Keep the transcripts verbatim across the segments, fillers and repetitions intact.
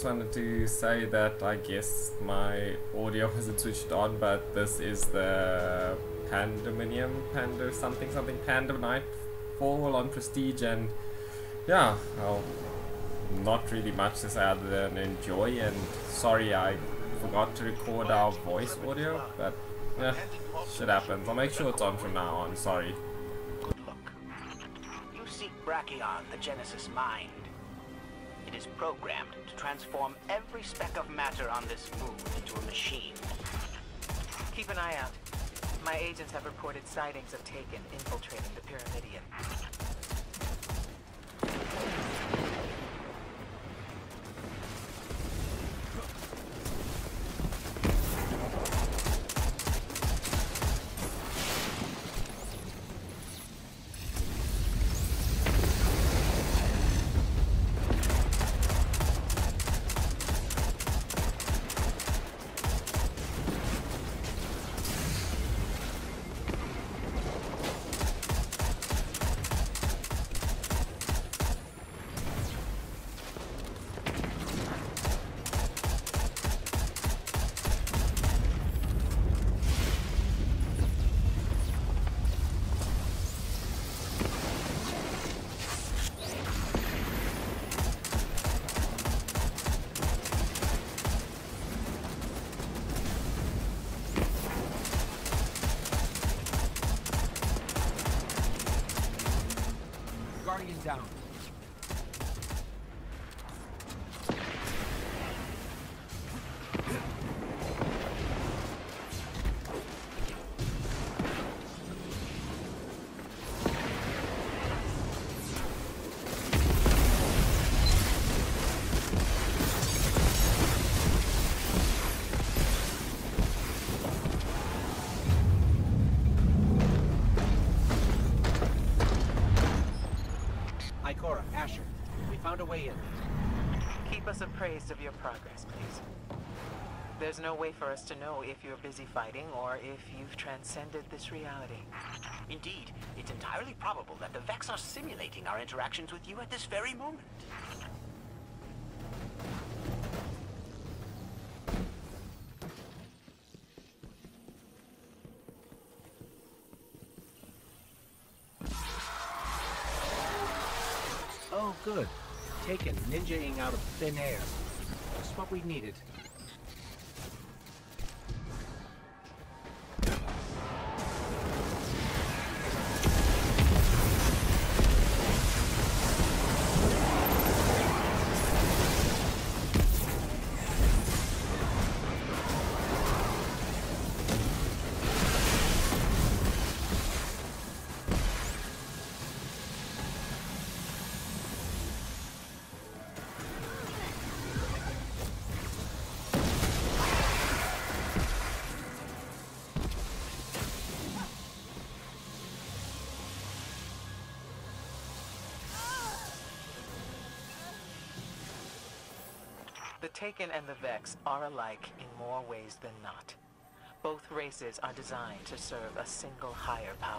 wanted to say that I guess my audio wasn't switched on, but this is the Pandemonium, Panda something something Panda Nightfall on Prestige, and yeah, well, not really much to say other than enjoy. And sorry I forgot to record our voice audio, but yeah, shit happens. I'll make sure it's on from now on. Sorry. Good look. You seek Brachion, the Genesis mind. It is programmed to transform every speck of matter on this moon into a machine. Keep an eye out. My agents have reported sightings of Taken infiltrating the Pyramidion. Down. Found a way in. Keep us appraised of your progress, please. There's no way for us to know if you're busy fighting or if you've transcended this reality. Indeed, it's entirely probable that the Vex are simulating our interactions with you at this very moment. Oh, good. Taken ninjaing out of thin air. Just what we needed. The Taken and the Vex are alike in more ways than not. Both races are designed to serve a single higher power.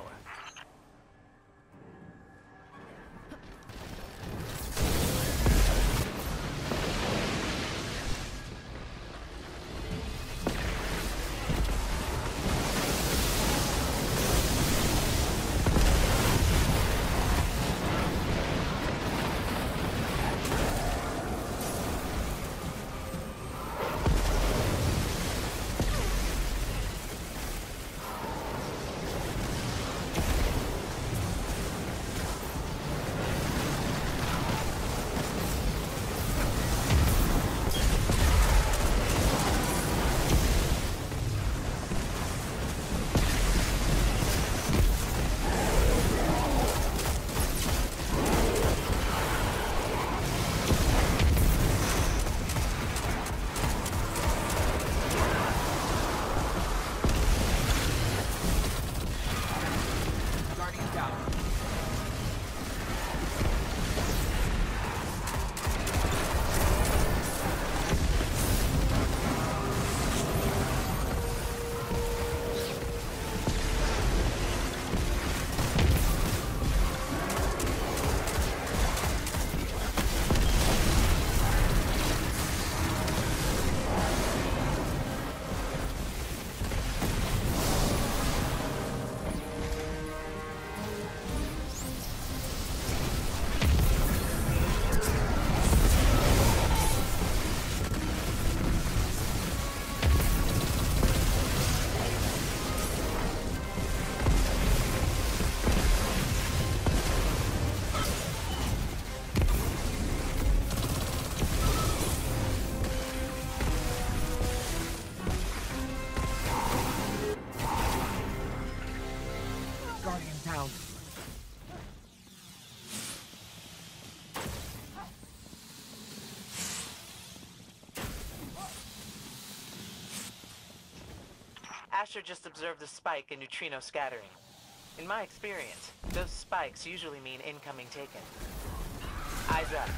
Asher just observed a spike in neutrino scattering. In my experience, those spikes usually mean incoming taken. Eyes up.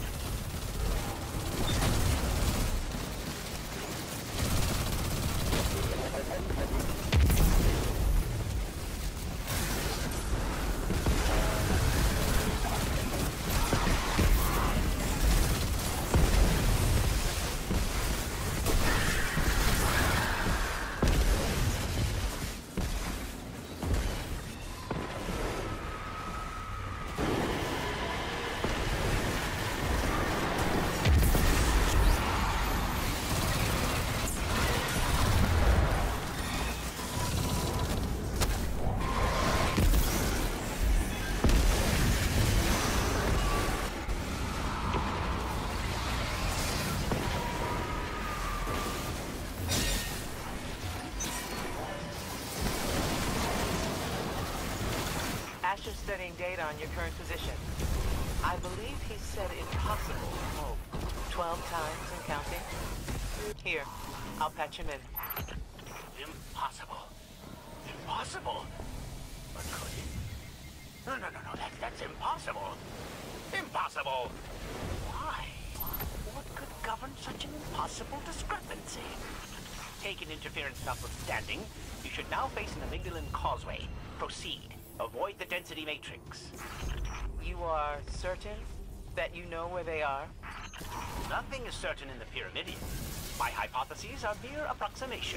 Asher's studying data on your current position. I believe he said impossible, oh, twelve times and counting. Here, I'll patch him in. Impossible. Impossible? But could it? No, no, no, no, that, that's impossible. Impossible! Why? What could govern such an impossible discrepancy? Taken interference notwithstanding, you should now face an amygdalin causeway. Proceed. Avoid the density matrix. You are certain that you know where they are? Nothing is certain in the Pyramidion. My hypotheses are mere approximation.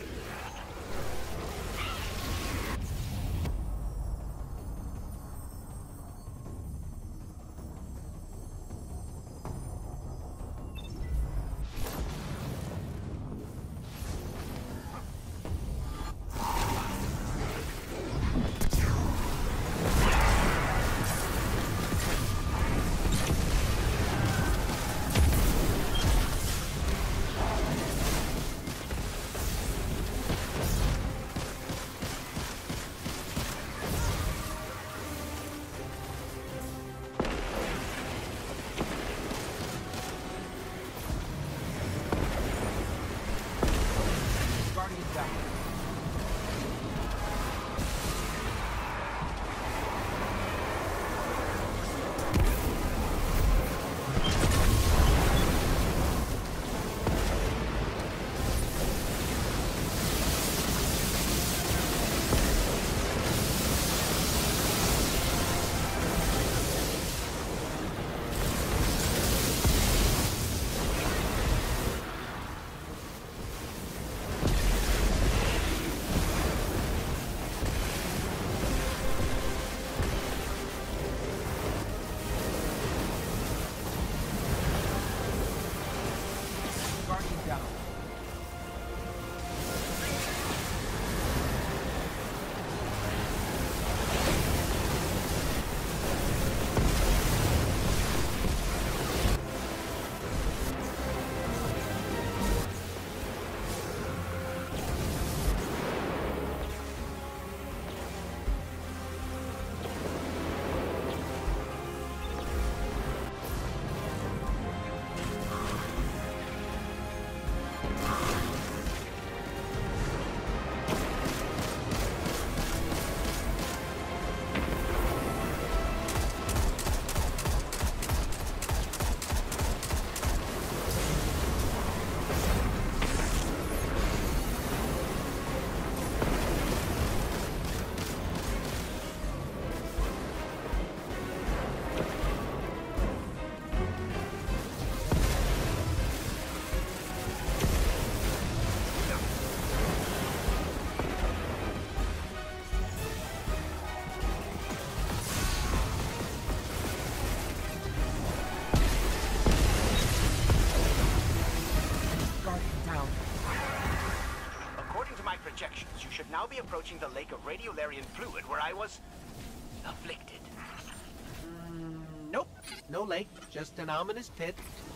Now be approaching the lake of radiolarian fluid where I was afflicted. Mm, nope, no lake, just an ominous pit.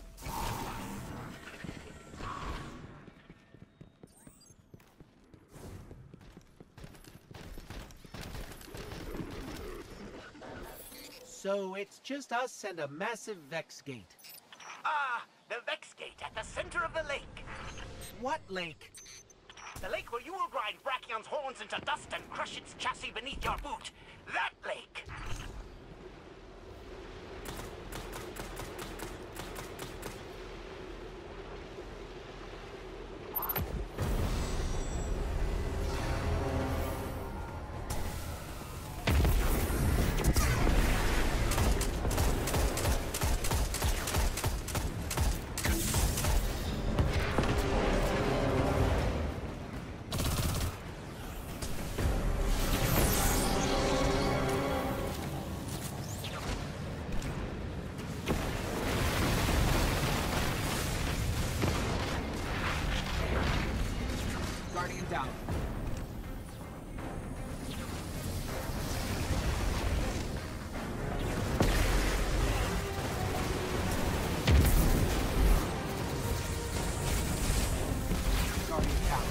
So it's just us and a massive Vex gate. Ah, the Vex gate at the center of the lake. What lake? The lake where you will grind Brachion's horns into dust and crush its chassis beneath your boot. That lake! Guardian down. Guardian down.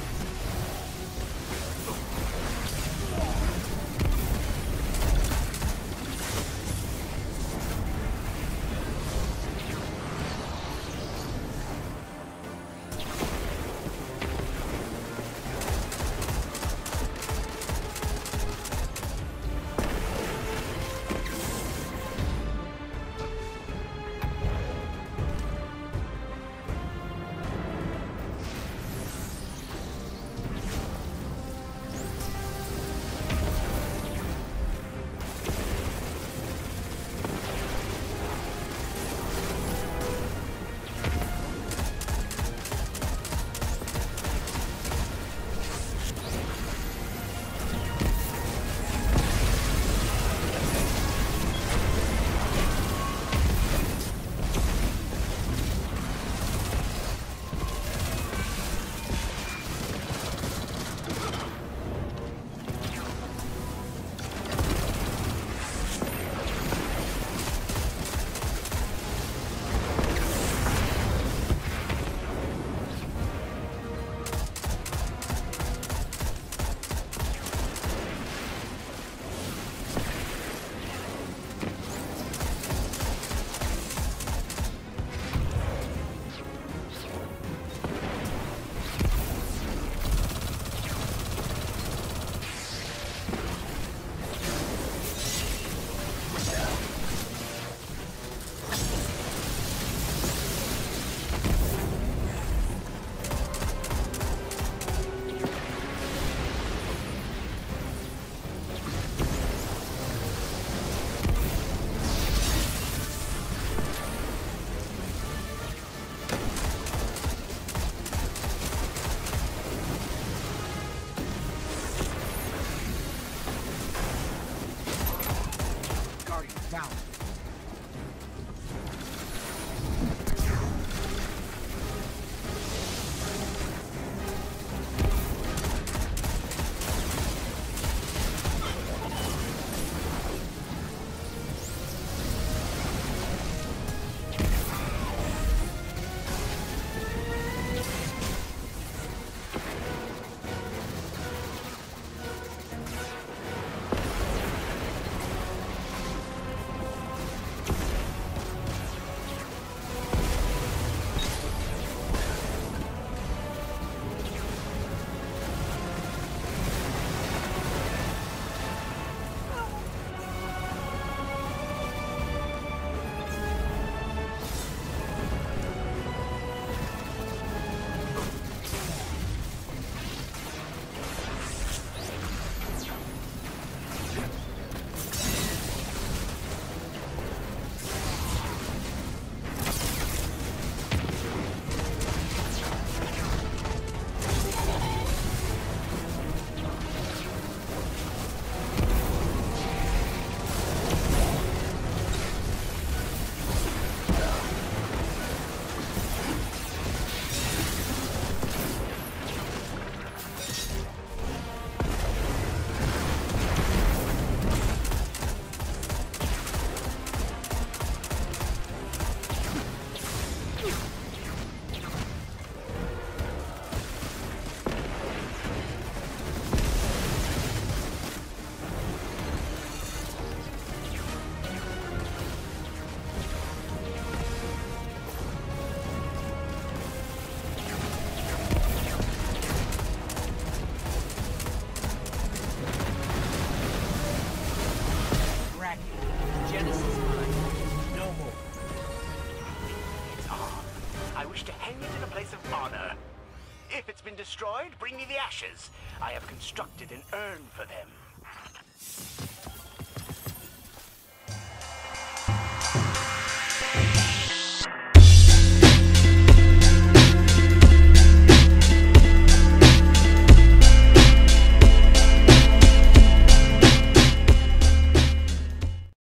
Down. companions in a place of honor. If it's been destroyed, bring me the ashes. I have constructed an urn for them.